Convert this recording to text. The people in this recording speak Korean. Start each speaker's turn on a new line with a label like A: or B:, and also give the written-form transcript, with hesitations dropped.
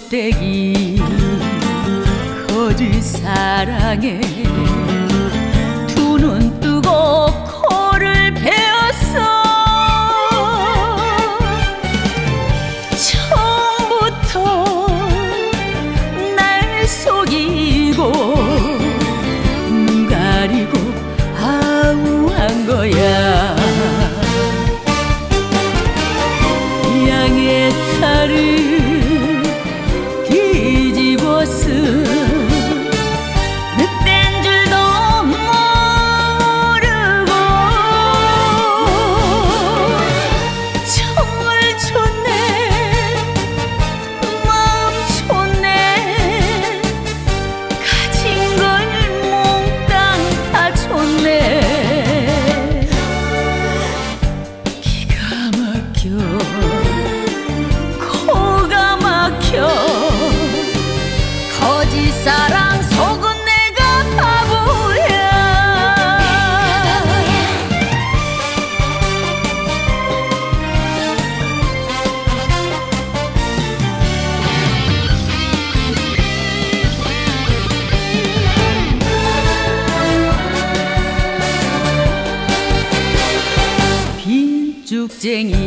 A: 껍데기 거짓 사랑에 두 눈 뜨고 코를 베었어. 처음부터 날 속이고 눈 가리고 아웅한 거야. 양의 탈을 뒤집어 쓴 늑대인 줄도 모르고 정을 줬네, 마음 줬네, 가진 걸 몽땅 다 줬네. 기가 막혀 코가 막혀 거짓 사랑 속은 내가 바보야. 빈 쭉쟁이